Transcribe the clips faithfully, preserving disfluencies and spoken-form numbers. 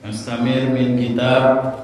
Nastamir min kitab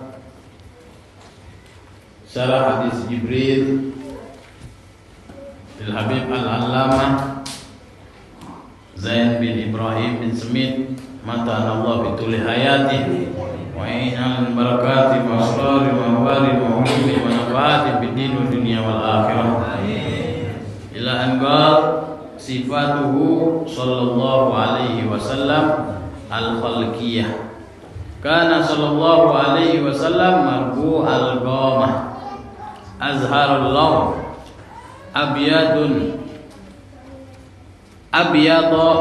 Syarah Hadis Jibril Lil Habib Al-Allamah Zain bin Ibrahim bin Smith Mata'an Allah bituli hayati wa in'al barakati wa asrari wa wari wa umumi wa nafahati bidin wa dunia wal akhirah ila anqal sifatuhu sallallahu alaihi wasallam al-khalqiyah. Kana sallallahu alaihi wasallam marbu al-ghamah azharul law abyadun abyada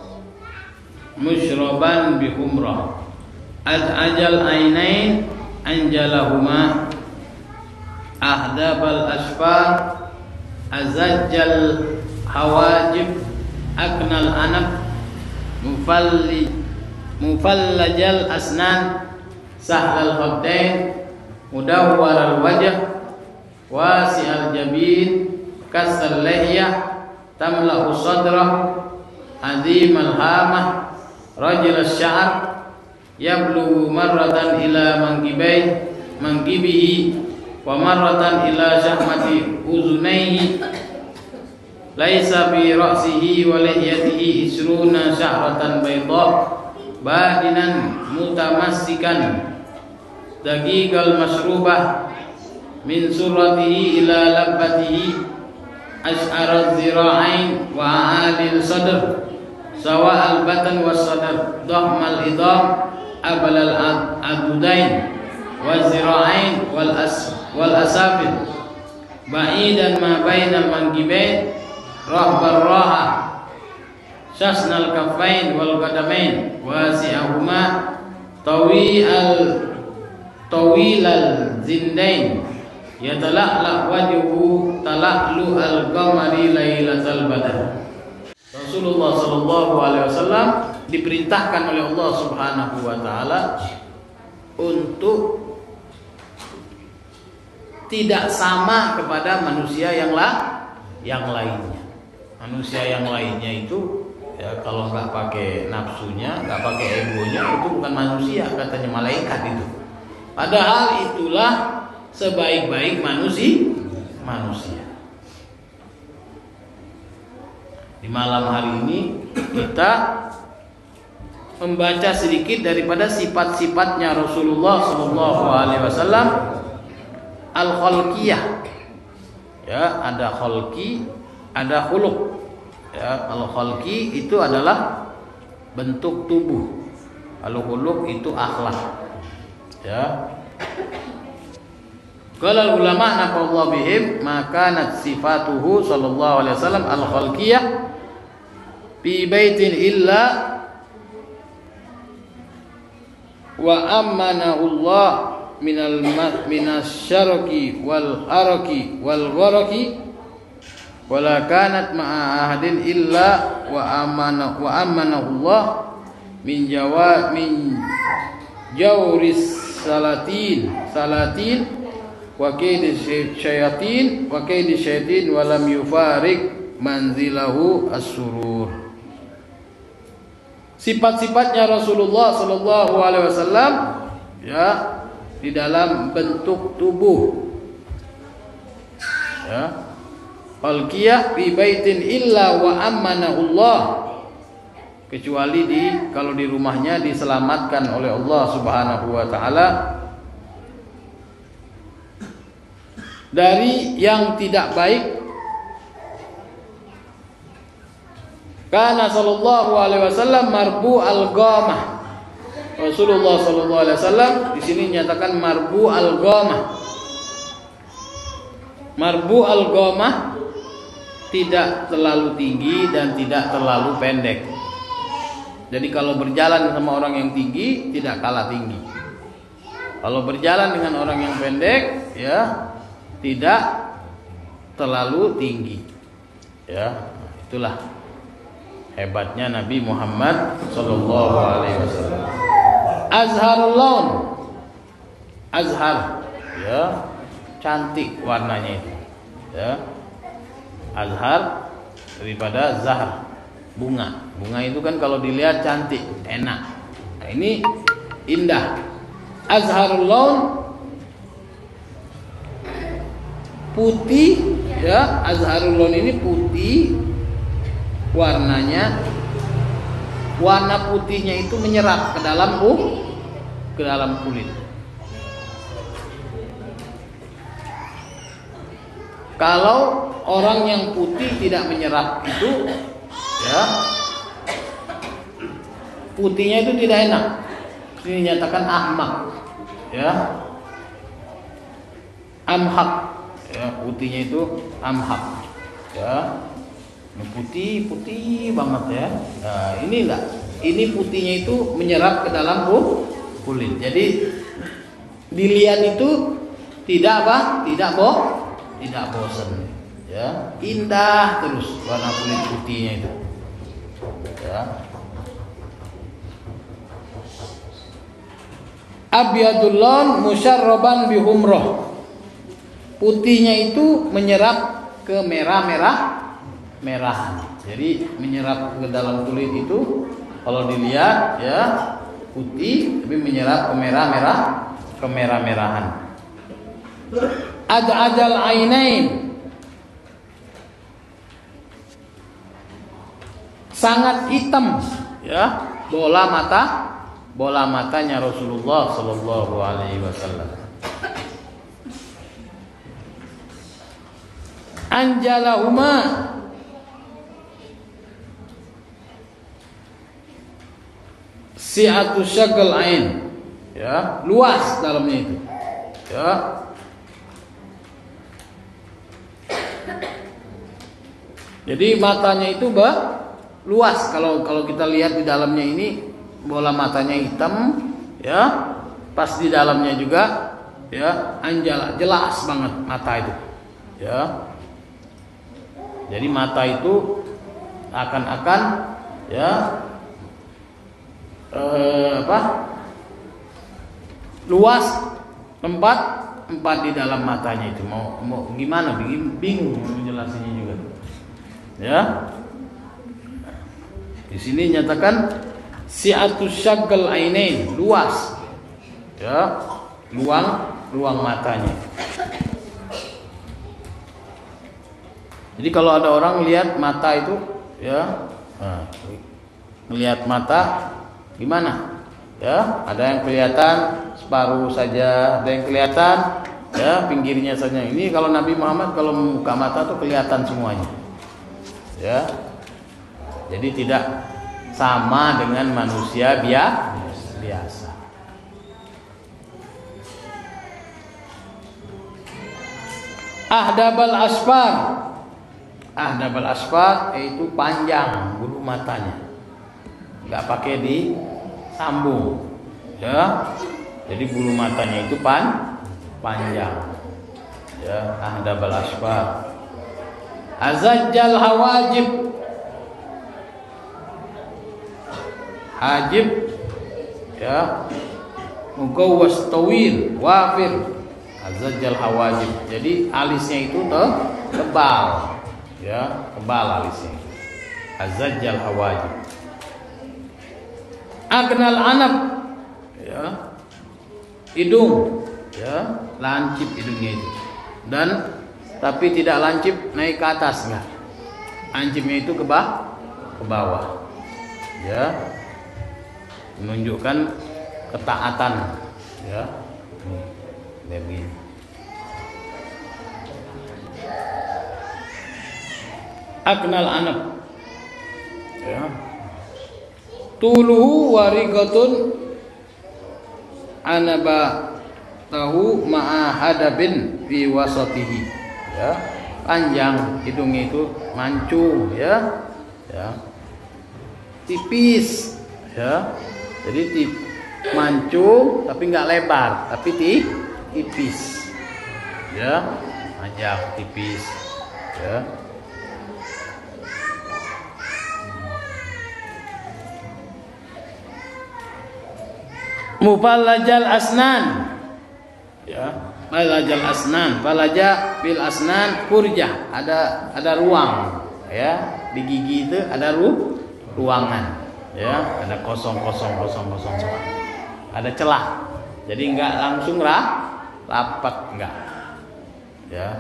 mushraban bi humrah ajal ainain anjalahuma ahdabal asfar azajjal hawajib aknal anak mufalli mufallajal asnan sahlal khaddain mudawwaral wajh wasi'al jabin kasal lihya tamla'u sadrah azimal hamah rajul asy-sya'r yablughu marratan ila mankibai mankibihi wa marratan ila syahmati uzunaihi laisa bi ra'sihi wa lihyatihi isruna sya'ratan bayda badinan mutamassikan daqiqal masrubah min suratihi ila labbatihi ash'araz zira'ain wa a'alil sadr sawa'al batan was sadr dhahmal idam abalal adudain waz zira'ain wal as wal asafid ba'idan ma bainal mankibain rahbar raha syasnal kafain wal qadamain wasi'ahuma tawi'al tawilal zindain yatala'la wajhu tala'lu al-qamari lailatal badr. Rasulullah sallallahu alaihi wasallam diperintahkan oleh Allah Subhanahu wa taala untuk tidak sama kepada manusia yang la yang lainnya. Manusia yang lainnya itu ya kalau nggak pakai nafsunya, nggak pakai egonya, itu bukan manusia, katanya malaikat itu. Padahal itulah sebaik-baik manusia. Manusia. Di malam hari ini kita membaca sedikit daripada sifat-sifatnya Rasulullah Shallallahu Alaihi Wasallam al-khalqiyah. Ya, ada khalqi, ada khuluq. Ya, al-khalqi itu adalah bentuk tubuh. Al-khuluq itu akhlak. Ya. Qala ulama nafallahu bihim maka nat sifatuhu sallallahu alaihi wasallam al-khalqiyah fi baitin illa wa amanahu Allah minal minasyarqi wal harqi wal gharqi wala kanat ma'a ahadin illa wa amana wa amanahu Allah min jawa min jawris salatin salatin wa kaidi syayatin wa kaidi syaitin wa lam yufarik manzilahu as-surur. Sifat-sifatnya Rasulullah sallallahu alaihi wasallam ya di dalam bentuk tubuh ya khalqiyah fi baitin illa wa amanahu Allah, kecuali di kalau di rumahnya diselamatkan oleh Allah Subhanahu wa taala dari yang tidak baik. Kana sallallahu alaihi wasallam marbu al-ghamah. Rasulullah sallallahu alaihi wasallam di sini nyatakan marbu al-ghamah. Marbu al-ghamah tidak terlalu tinggi dan tidak terlalu pendek. Jadi kalau berjalan sama orang yang tinggi tidak kalah tinggi. Kalau berjalan dengan orang yang pendek ya tidak terlalu tinggi. Ya, itulah hebatnya Nabi Muhammad sallallahu alaihi wasallam. Azharul laun. Azhar ya, cantik warnanya itu. Ya. Azhar daripada zahar, bunga. Bunga itu kan kalau dilihat cantik, enak. Nah, ini indah. Azharul laun, putih, ya. Azharul laun ini putih warnanya. Warna putihnya itu menyerap ke dalam uh, ke dalam kulit. Kalau orang yang putih tidak menyerap itu, ya, putihnya itu tidak enak. Ini dinyatakan ahmak, ya, amhak, ya, putihnya itu amhak, ya, putih putih banget, ya. Nah, ini enggak, ini putihnya itu menyerap ke dalam kulit. Jadi dilihat itu tidak apa, tidak boh. Tidak bosan, ya, indah terus warna kulit putihnya itu, ya. Abyadul laun musyarraban bihumrah, putihnya itu menyerap ke merah-merah merahan. Jadi menyerap ke dalam kulit itu kalau dilihat, ya, putih tapi menyerap ke merah-merah, ke merah-merahan. Ad'ajal ainain, sangat hitam, ya, bola mata, bola matanya Rasulullah Sallallahu Alaihi Wasallam. Anjalahuma, si'atu syakal ain, ya, luas dalamnya itu, ya. Jadi matanya itu bah, luas. Kalau kalau kita lihat di dalamnya ini bola matanya hitam, ya. Pas di dalamnya juga, ya, anjala, jelas banget mata itu, ya. Jadi mata itu akan-akan, ya, eh, apa? Luas tempat tempat di dalam matanya itu. Mau mau gimana? Bingung, bingung menjelaskannya juga. Ya, di sini nyatakan si'atu syaggal ainain, luas, ya, luang luang matanya. Jadi kalau ada orang lihat mata itu, ya, nah, melihat mata gimana, ya, ada yang kelihatan separuh saja, ada yang kelihatan, ya, pinggirnya saja. Ini kalau Nabi Muhammad kalau membuka mata tuh kelihatan semuanya. Ya, jadi tidak sama dengan manusia biasa. Ahdabal asfar, ahdabal asfar yaitu panjang bulu matanya, nggak pakai disambung, ya. Jadi bulu matanya itu pan panjang, ya, ahdabal asfar. Azajjal hawajib, hajib, ya, mugawwas tawil wafir. Azajjal hawajib, jadi alisnya itu tebal, ya, tebal alisnya. Azajjal hawajib. Agnal anab, ya, hidung, ya, lancip hidungnya itu, dan tapi tidak lancip naik ke atas, enggak. Lancipnya itu ke bawah, ke bawah. Ya. Menunjukkan ketaatan, ya. Begini. Aknal anab. Ya. Tuluhu warigatun anaba tahu ma'a hadabin fi wasatihi. Ya, panjang hidungnya itu mancung, ya, ya, tipis, ya, jadi tip, mancung tapi nggak lebar, tapi tip, tipis, ya, panjang, tipis, ya. Mufallajal asnan, ya. Falajal asnan, falaja fil asnan furjah, ada ada ruang, ya, di gigi itu ada ru, ruangan, ya, ada kosong kosong kosong kosong, ada celah. Jadi enggak langsung rah, rapat enggak. Ya.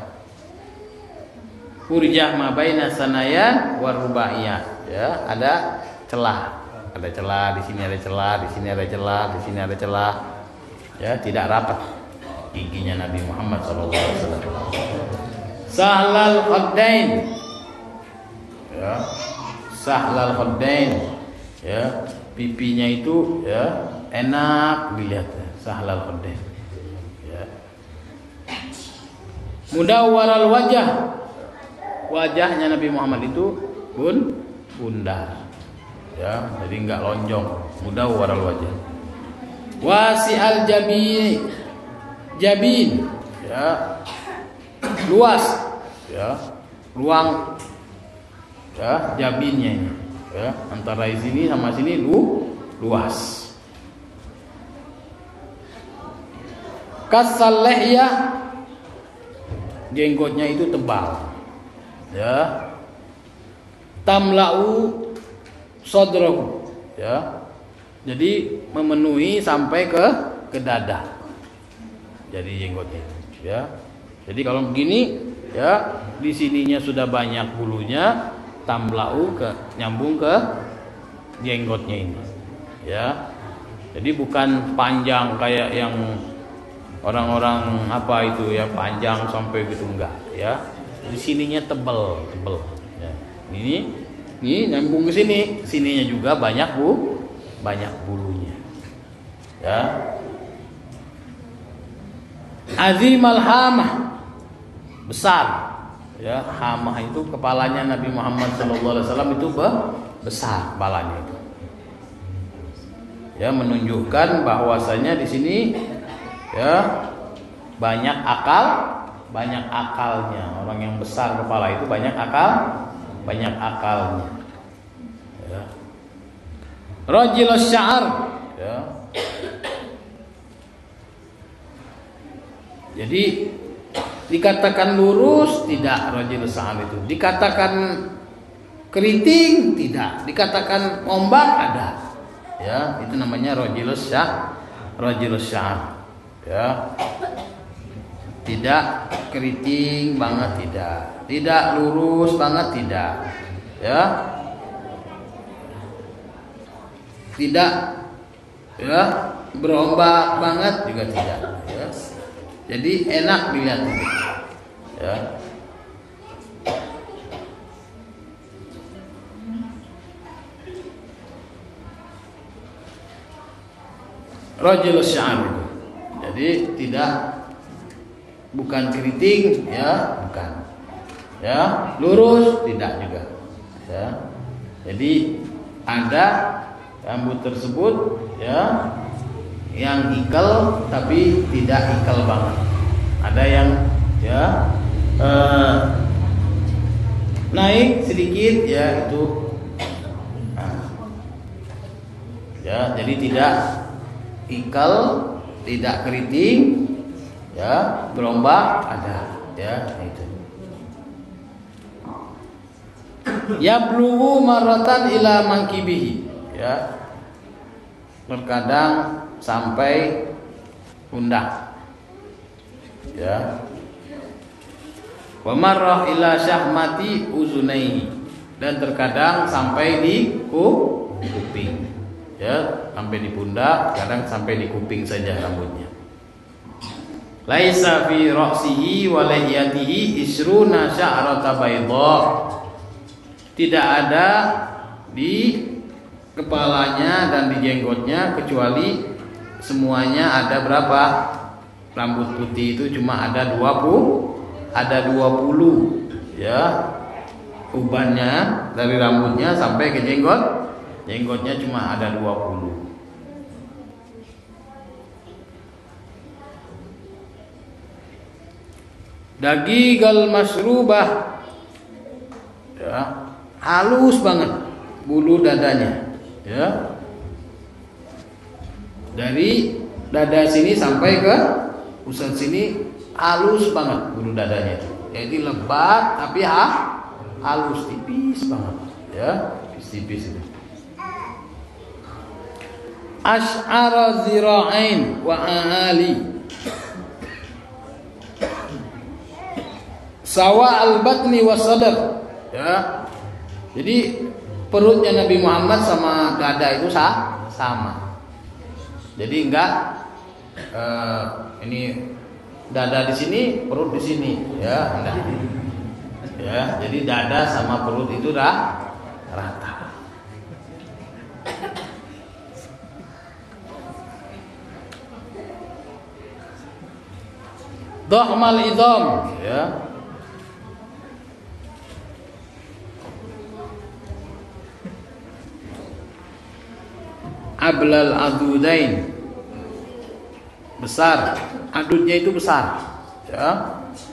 Furjah ma baina sanaya wa rubaiyah. Ya, ada celah. Ada celah, di sini ada celah, di sini ada celah, di sini ada celah. Ya, tidak rapat giginya Nabi Muhammad shallallahu alaihi wasallam. Sahlal khaddain. Ya. Sahlal khaddain. Ya, pipinya itu ya enak dilihat, sahlal khaddain. Ya. Mudawwaral wajah. Wajahnya Nabi Muhammad itu pun bundar. Ya, jadi enggak lonjong, mudawwaral wajah. Wasi'al jabin. Jabin, ya. Luas, ya. Ruang ya jabinnya ini. Ya, antara sini sama sini lu luas. Kasal lihya, jenggotnya itu tebal. Ya. Tamla'u sadrahu, ya. Jadi memenuhi sampai ke ke dada. Jadi jenggotnya, ya. Jadi kalau begini, ya, di sininya sudah banyak bulunya, tamla'u ke nyambung ke jenggotnya ini, ya. Jadi bukan panjang kayak yang orang-orang apa itu ya, panjang sampai gitu enggak, ya. Di sininya tebel, tebel. Ya. Ini, ini nyambung ke sini, sininya juga banyak bu, banyak bulunya. Ya. Azimal hamah, besar. Ya, hamah itu kepalanya Nabi Muhammad shallallahu alaihi wasallam itu besar kepalanya itu. Ya, menunjukkan bahwasanya di sini ya banyak akal, banyak akalnya. Orang yang besar kepala itu banyak akal, banyak akalnya. Ya. Rajilus sya'ar, ya. Jadi dikatakan lurus tidak rajilus sya'ar itu. Dikatakan keriting tidak, dikatakan ombak ada. Ya, itu namanya rajilus sya'ar, rajilus sya'ar. Ya. Tidak keriting banget tidak, tidak lurus banget tidak, ya, tidak ya berombak banget juga tidak, ya. Jadi enak dilihat, ya. Rajulus sya'ar itu, jadi tidak, bukan keriting, ya, bukan, ya, lurus tidak juga, ya. Jadi ada rambut tersebut, ya, yang ikal tapi tidak ikal banget. Ada yang ya eh, naik sedikit, ya itu, nah, ya, jadi tidak ikal, tidak keriting. Ya, berombak ada, ya, itu. Ya bluu maratan ila mangkibihi, ya. Terkadang sampai pundak. Ya. Wa marrah ila syahmati uzunaihi, dan terkadang sampai di kuping. Ya, sampai di pundak, kadang sampai di kuping saja rambutnya. Laisa fi ra'sihi wa lihiyatihi isruna sya'rata bayda. Tidak ada di kepalanya dan di jenggotnya kecuali semuanya ada berapa? Rambut putih itu cuma ada dua puluh, ada dua puluh, ya. Ubannya dari rambutnya sampai ke jenggot, jenggotnya cuma ada dua puluh. Dagigal masrubah, ya, halus banget bulu dadanya, ya, dari dada sini sampai ke pusat sini halus banget bulu dadanya itu. Jadi lebat tapi ah, halus, tipis banget, ya, tipis-tipis itu. Ash'ara zira'ain wa a'ali. Sawa al-batni wa sadar. Ya. Jadi perutnya Nabi Muhammad sama dada itu sah, sama. Jadi enggak eh, ini dada di sini, perut di sini, ya, enggak. Ya, jadi dada sama perut itu dah rata. Dhahmal idham, ya. Ablal adudain, besar, adudnya itu besar, ya.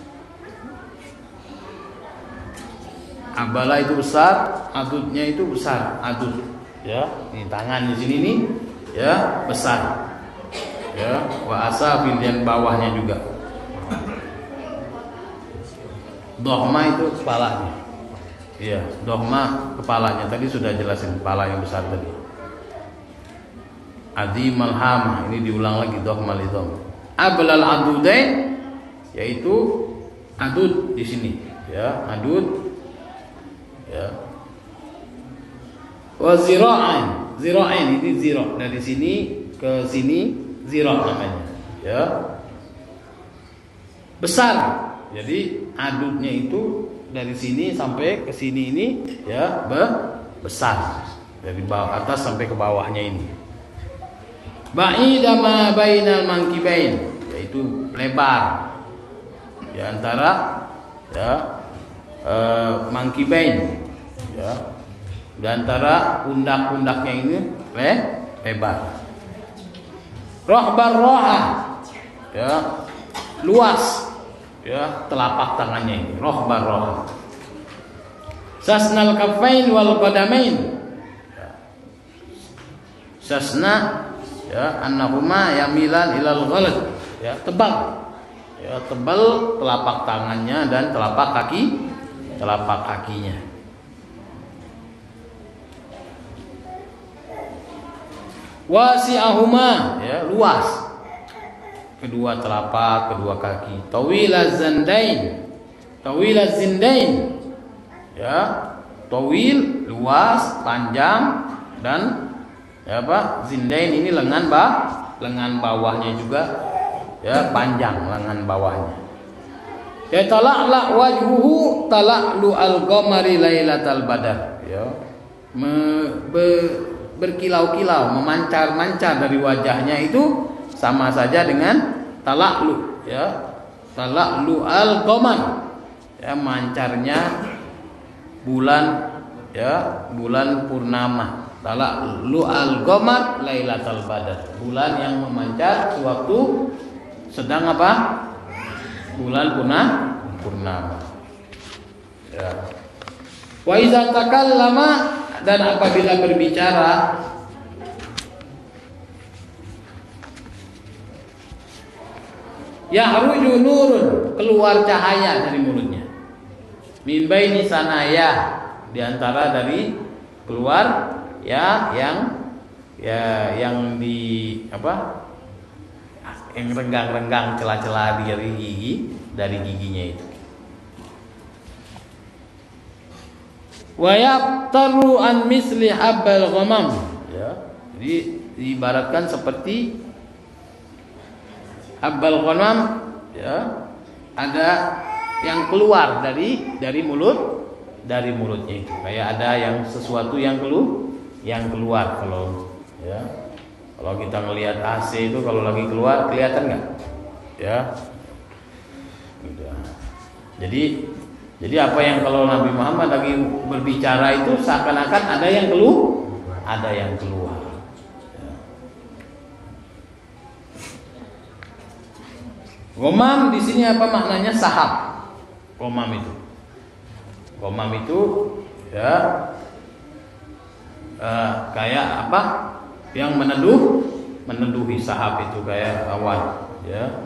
Abala itu besar, adudnya itu besar, adud, ya. Ini tangan di sini nih, ya, besar, ya. Wa asabil dan bawahnya juga. Dohma itu kepalanya, iya, dohma kepalanya. Tadi sudah jelasin kepala yang besar tadi. Adimal hama, ini diulang lagi dohmal idham. Ablal adudain, yaitu adud di sini, ya, adud, ya. Wa zira'an, zira'an ini zira, dari sini ke sini zira namanya, ya. Besar, jadi adudnya itu dari sini sampai ke sini ini, ya, be besar, dari bawah atas sampai ke bawahnya ini. Ba'ida ma bainal mankibain, yaitu lebar di antara, ya, eh, mankibain, ya, di antara pundak-pundaknya ini le, lebar. Rohbar roha, ya, luas, ya, telapak tangannya ini. Rohbar roha. Sasnal kafain wal qadamain, ya. Sasna, ya, annahuma yamilan ilal ghalad, ya, tebal, ya, tebal telapak tangannya dan telapak kaki, telapak kakinya. Wasi'ahuma, ya, luas kedua telapak, kedua kaki. Tawilaz zandain, tawilaz zindain, ya, tawil luas, panjang, dan ya apa? Zindain ini lengan bah, lengan bawahnya juga, ya, panjang lengan bawahnya. Ya, tala'la wajhuhu tala'lu al-qamari lailatal badar, ya. Me, be, berkilau-kilau, memancar-mancar dari wajahnya itu sama saja dengan tala'lu, ya. Tala'lu al-qamar, ya, mancarnya bulan, ya, bulan purnama. Tala'lu al-qamar lailatal badar, bulan yang memancar sewaktu sedang apa? Bulan purnama. Ya. Wa iza takallama, dan apabila berbicara, yahruju nurun, keluar cahaya dari mulutnya. Min baini sanaya, di antara dari keluar, ya, yang ya yang di apa? Yang renggang-renggang, celah-celah dari gigi, dari giginya itu. Wa yaqtaru an misli habbal ghamam, ya. Jadi diibaratkan seperti habbal ghamam, ya. Ada yang keluar dari dari mulut, dari mulutnya itu. Kayak ada yang sesuatu yang keluar, yang keluar kalau, ya. Kalau kita ngelihat A C itu kalau lagi keluar kelihatan nggak? Ya. Jadi jadi apa yang kalau Nabi Muhammad lagi berbicara itu seakan-akan ada yang keluar, ada yang keluar. Ya. Ghamam di sini apa maknanya? Sahab. Ghamam itu. Ghamam itu, ya, uh, kayak apa? Yang meneduh, meneduhi sahab itu kayak awan, ya.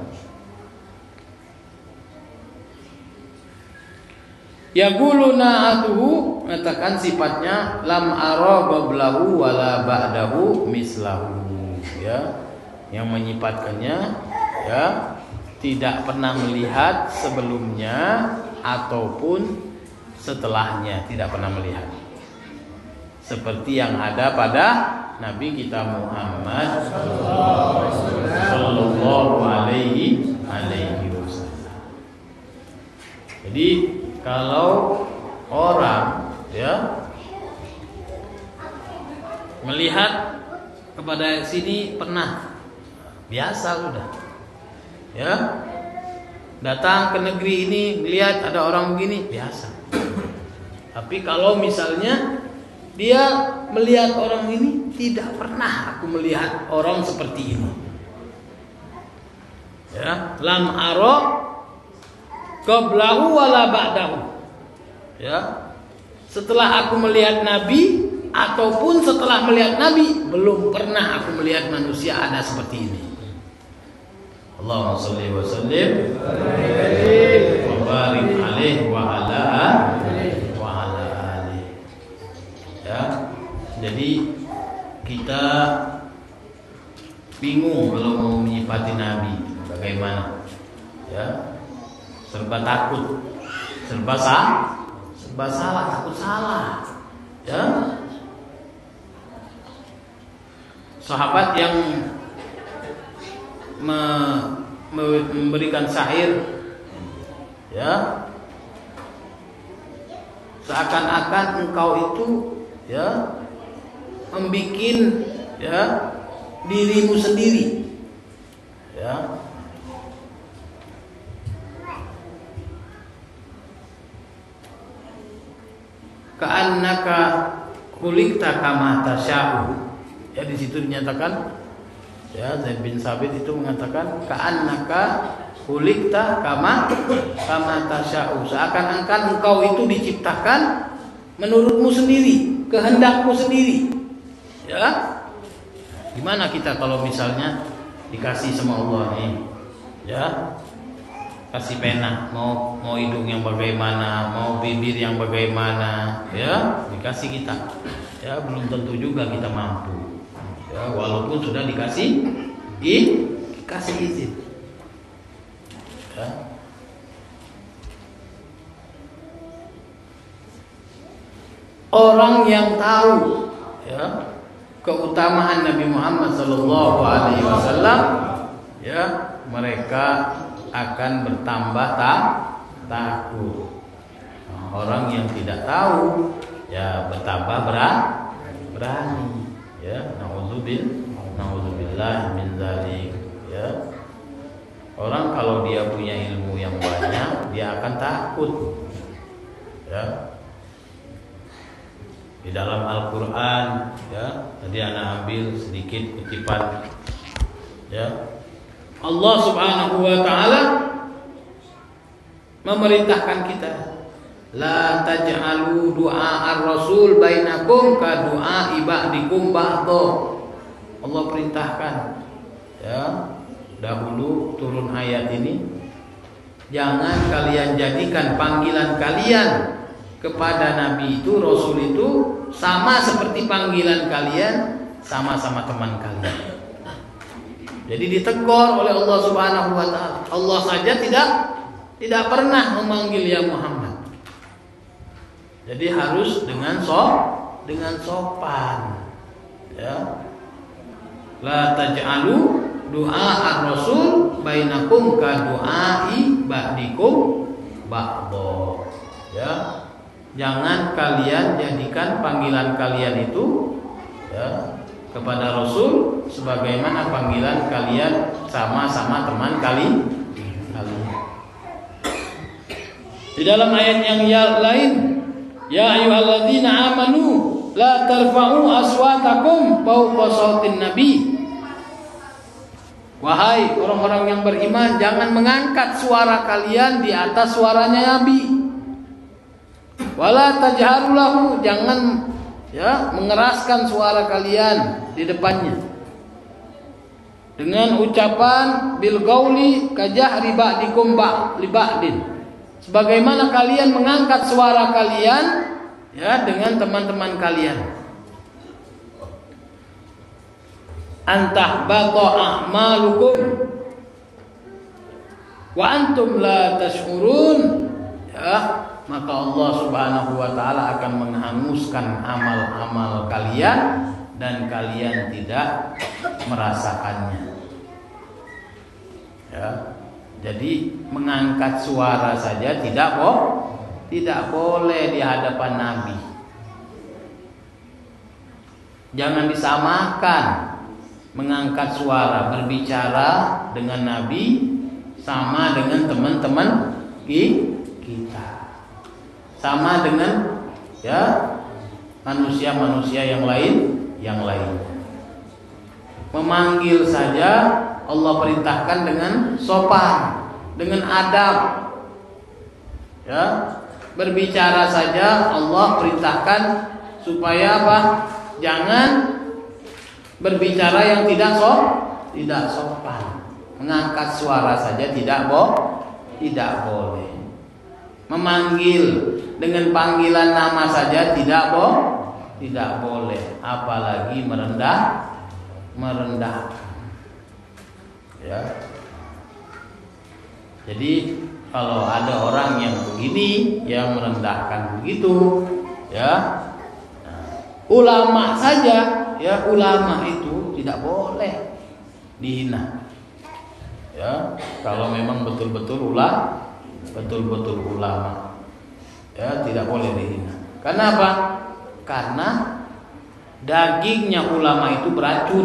Yaqulu na'atuhu, mengatakan sifatnya lam ara qablahu wala ba'dahu mislahu. ya, yang menyifatkannya ya tidak pernah melihat sebelumnya ataupun setelahnya, tidak pernah melihat, seperti yang ada pada Nabi kita Muhammad Sallallahu Alaihi Wasallam. Jadi kalau orang ya melihat kepada sini pernah, biasa sudah ya, datang ke negeri ini melihat ada orang begini biasa. Tapi kalau misalnya dia melihat orang ini, tidak pernah aku melihat orang seperti ini ya, lam ara qablahu wala ba'dahu ya, setelah aku melihat Nabi ataupun setelah melihat Nabi, belum pernah aku melihat manusia ada seperti ini. Allahumma sholli wa sallim wa barik alaihi wa ala wa ala alihi. Ya. Jadi kita bingung kalau mau menyifati Nabi bagaimana? Ya. Serba takut, serba salah, serba salah, takut salah. Ya. Sahabat yang me, me, memberikan syair ya, seakan-akan engkau itu ya membikin ya dirimu sendiri ya, ka'annaka khuliqta kama tasya'u. Ya, di situ dinyatakan ya, Zaid bin Sabit itu mengatakan ka'annaka khuliqta kama kama tasya'u, seakan-akan engkau itu diciptakan menurutmu sendiri, kehendakmu sendiri. Ya. Gimana kita kalau misalnya dikasih sama Allah nih, ya, kasih pena, mau mau hidung yang bagaimana, mau bibir yang bagaimana, ya, dikasih kita. Ya, belum tentu juga kita mampu. Ya, walaupun sudah dikasih di, dikasih izin. Ya. Orang yang tahu ya keutamaan Nabi Muhammad Sallallahu Alaihi Wasallam, ya, mereka akan bertambah tak takut. Nah, orang yang tidak tahu ya bertambah berat berani. Ya, naudzubil naudzubillah min dzalik. Ya, orang kalau dia punya ilmu yang banyak, dia akan takut. Ya, di dalam Al-Quran ya, tadi anak ambil sedikit kutipan ya, Allah Subhanahu wa ta'ala memerintahkan kita, la taj'alu du'a ar-rasul bainakum ka du'a ibadikum ba'dha. Allah perintahkan ya, dahulu turun ayat ini, jangan kalian jadikan panggilan kalian kepada Nabi itu, Rasul itu sama seperti panggilan kalian sama-sama teman kalian. Jadi ditegur oleh Allah Subhanahu wa ta'ala. Allah saja tidak tidak pernah memanggil ya Muhammad. Jadi harus dengan so, dengan sopan. Ya. La taj'alu du'a ar-rasul bainakum ka du'ai ba'dikum ba'dha. Ya. Jangan kalian jadikan panggilan kalian itu ya kepada Rasul sebagaimana panggilan kalian sama-sama teman kali kalian. Di dalam ayat yang lain, ya ayyuhalladzina amanu la tarfa'u aswatakum fawqa sautin nabi. Wahai orang-orang yang beriman, jangan mengangkat suara kalian di atas suaranya Nabi. Wala tajharu lahu, jangan ya mengeraskan suara kalian di depannya dengan ucapan bil qauli kajahri ba'dikum li ba'din, sebagaimana kalian mengangkat suara kalian ya dengan teman-teman kalian. antahbata a'malukum wa antum la tash'urun, ya, maka Allah Subhanahu wa taala akan menghanguskan amal-amal kalian dan kalian tidak merasakannya. Ya. Jadi mengangkat suara saja tidak boh, tidak boleh di hadapan Nabi. Jangan disamakan mengangkat suara berbicara dengan Nabi sama dengan teman-teman kita, sama dengan ya manusia-manusia yang lain yang lain. Memanggil saja Allah perintahkan dengan sopan, dengan adab. Ya, berbicara saja Allah perintahkan supaya apa? Jangan berbicara yang tidak sop, tidak sopan. Mengangkat suara saja tidak boh, tidak boleh. Memanggil dengan panggilan nama saja tidak boh, tidak boleh. Apalagi merendah, merendahkan. Ya. Jadi kalau ada orang yang begini, yang merendahkan begitu, ya, nah, ulama saja, ya, ulama itu tidak boleh dihina. Ya, kalau memang betul-betul ulama, betul-betul ulama, ya, tidak boleh dihina. Karena apa? Karena dagingnya ulama itu beracun.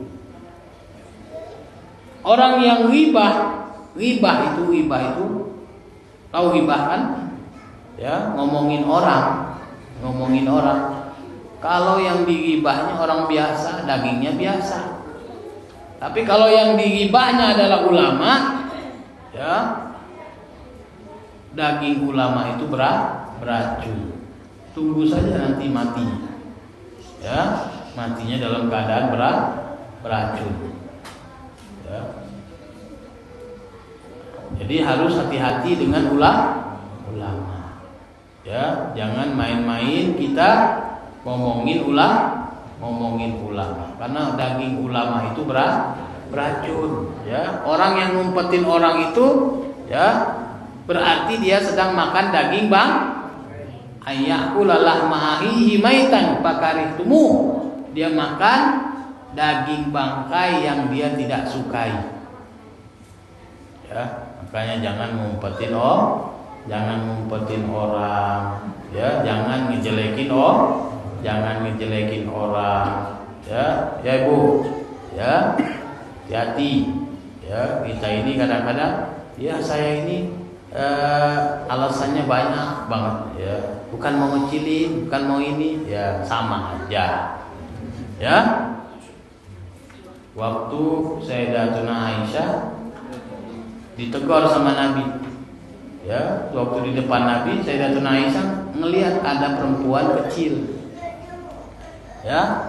Orang yang ghibah, ghibah itu, ghibah itu, tahu ghibah kan? Ya, ngomongin orang, ngomongin orang. Kalau yang dighibahnya orang biasa, dagingnya biasa. Tapi kalau yang dighibahnya adalah ulama, ya, daging ulama itu berat, beracun. Tunggu saja nanti mati. Ya, matinya dalam keadaan berat, beracun. Ya. Jadi harus hati-hati dengan ulama. Ya, jangan main-main kita ngomongin ulama, ngomongin ulama. Karena daging ulama itu berat, beracun. Ya, orang yang ngumpetin orang itu, ya, berarti dia sedang makan daging bang. Ayyakulalah ma'ahihi maitan pakarihtumu. Dia makan daging bangkai yang dia tidak sukai. Ya, makanya jangan ngumpetin oh, jangan ngumpetin orang, ya, jangan ngejelekin oh, jangan ngejelekin orang, ya, ya Ibu, ya, hati-hati, ya, kita ini kadang-kadang, ya saya ini eh, alasannya banyak banget, ya, bukan mau ngecilin, bukan mau ini, ya sama aja, ya. Waktu Sayyidatuna Aisyah ditegur sama Nabi, ya, waktu di depan Nabi, Sayyidatuna Aisyah ngelihat ada perempuan kecil, ya,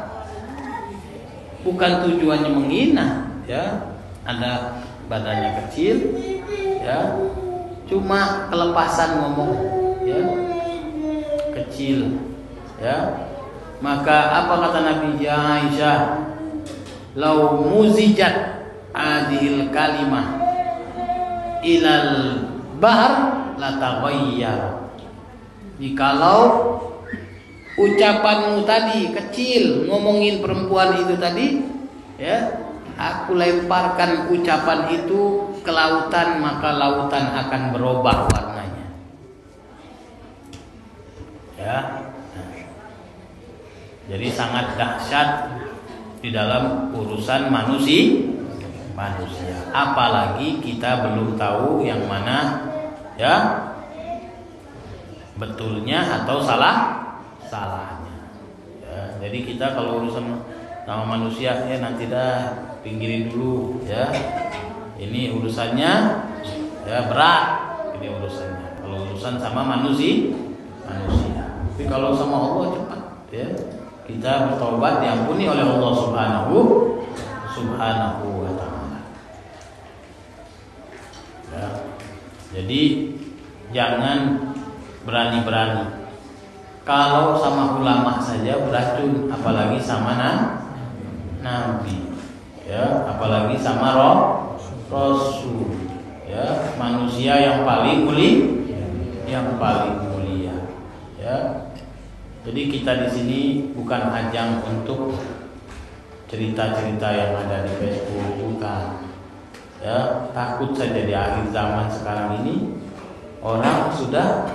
bukan tujuannya menghina, ya, ada badannya kecil, ya, cuma kelepasan ngomong, ya, kecil, ya, maka apa kata Nabi? Ya Aisyah, lau muzijat adil kalimah ilal bahr la taghayyar. Jikalau ucapanmu tadi kecil ngomongin perempuan itu tadi, ya, aku lemparkan ucapan itu ke lautan, maka lautan akan berubah warnanya. Ya. Nah. Jadi sangat dahsyat di dalam urusan manusia, manusia. Apalagi kita belum tahu yang mana, ya, betulnya atau salah salahnya. Ya, jadi kita kalau urusan sama manusia, ya nanti dah pinggirin dulu, ya. Ini urusannya, ya, berat. Ini urusannya. Kalau urusan sama manusia, manusia. Tapi kalau sama Allah cepat, ya. Kita bertobat diampuni oleh Allah Subhanahu Subhanahu wa taala. Ya. Jadi jangan berani-berani. Kalau sama ulama saja beracun, apalagi sama na, Nabi. ya, apalagi sama roh Rasul, ya, manusia yang paling mulia, yang paling mulia, ya. Jadi kita di sini bukan ajang untuk cerita-cerita yang ada di Facebook, bukan. Ya, takut saja di akhir zaman sekarang ini orang sudah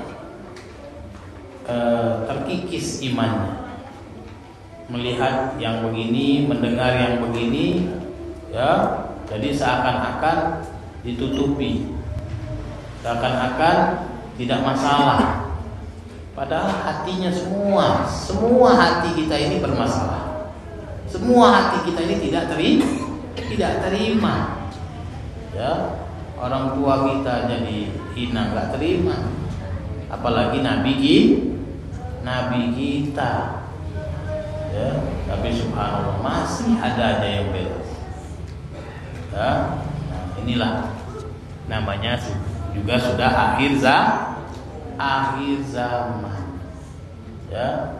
eh, terkikis imannya, melihat yang begini, mendengar yang begini, ya, jadi seakan-akan ditutupi, seakan-akan tidak masalah. Padahal hatinya semua, semua hati kita ini bermasalah. Semua hati kita ini tidak terima, tidak terima. Ya, orang tua kita jadi hina, nggak terima. Apalagi Nabi kita, Nabi kita. Ya, tapi subhanallah masih ada aja yang beres. Ya, nah inilah namanya juga sudah akhir zaman, akhir zaman. Ya,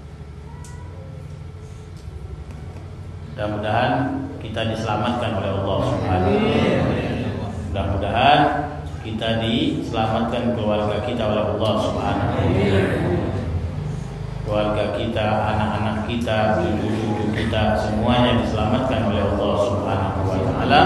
mudah-mudahan kita diselamatkan oleh Allah Subhanahu wa taala. Mudah-mudahan kita diselamatkan, keluarga kita oleh Allah Subhanahu wa taala. Keluarga kita, anak-anak kita, cucu-cucu kita, semuanya diselamatkan oleh Allah Subhanahu wa taala.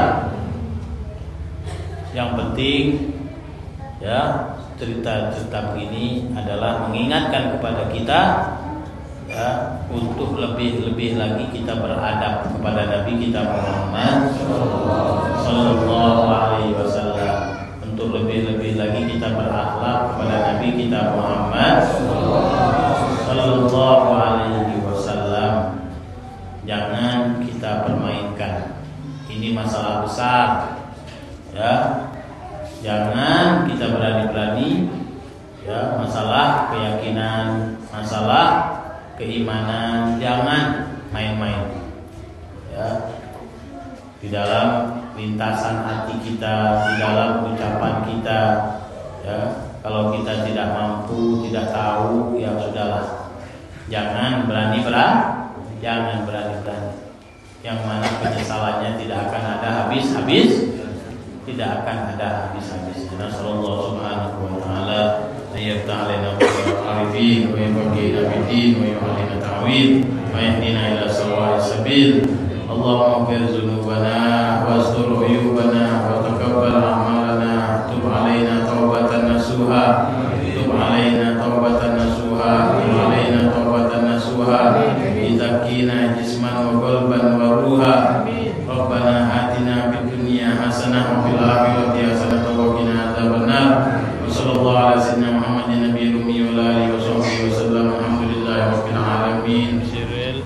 Yang penting, ya, cerita-cerita begini adalah mengingatkan kepada kita, ya, untuk lebih-lebih lagi kita beradab kepada Nabi kita Muhammad sallallahu alaihi wasallam, untuk lebih-lebih lagi kita berakhlak kepada Nabi kita Muhammad sallallahu alaihi wasallam. Jangan kita permainkan. Ini masalah besar. Ya. Jangan kita berani-berani, ya, masalah keyakinan, masalah keimanan, jangan main-main. Ya. Di dalam lintasan hati kita, di dalam ucapan kita, ya, kalau kita tidak mampu, tidak tahu, ya sudahlah. Jangan berani berani, jangan berani berani. Yang mana penyesalannya tidak akan ada habis-habis, tidak akan ada habis-habisnya. Nasallallahu subhanahu wa ta'ala ayyab ta'alina al-arifin wa yafaqina bid-din wa yu'alina ta'wil wa yahdina ila sawa'is sabil. Allahumma ighfir dzunubana wastur uyubana wa taqabbal a'malana, tub 'alaina taubatan nasuha, tub 'alaina taubatan nasuha, tub 'alaina taubatan nasuha, izakina jisman wa qalban wa ruha. Rabbana atina fid dunya hasanah wa fil akhirati hasanah wa qina adzabannar. Wa sallallahu ala sayyidina Muhammadin nabiyil ummi wa alihi wa sahbihi wa sallam. Alhamdulillahi rabbil alamin. Sirril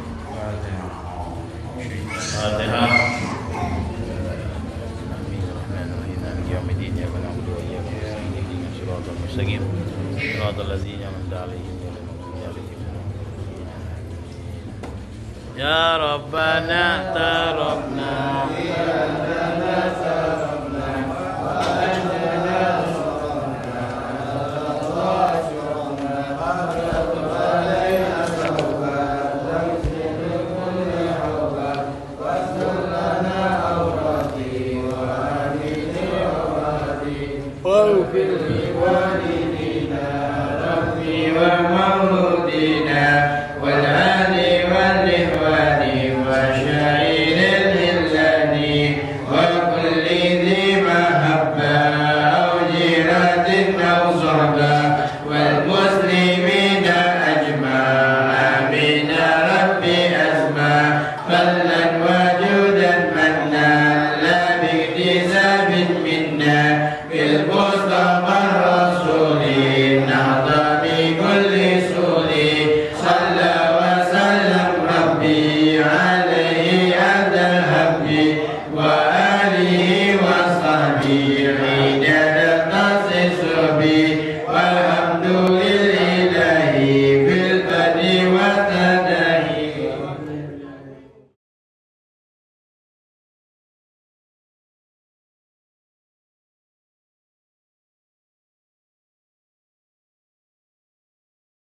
Fatihah. Ya Rabbana ta Rabb